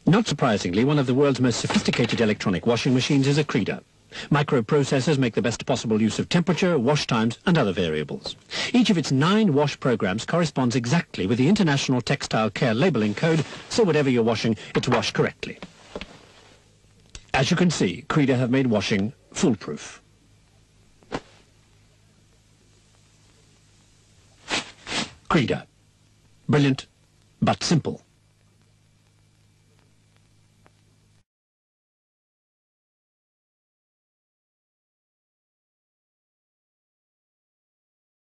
Not surprisingly, one of the world's most sophisticated electronic washing machines is a Creda. Microprocessors make the best possible use of temperature, wash times and other variables. Each of its 9 wash programs corresponds exactly with the International Textile Care Labelling Code, so whatever you're washing, it's washed correctly. As you can see, Creda have made washing foolproof. Creda. Brilliant, but simple.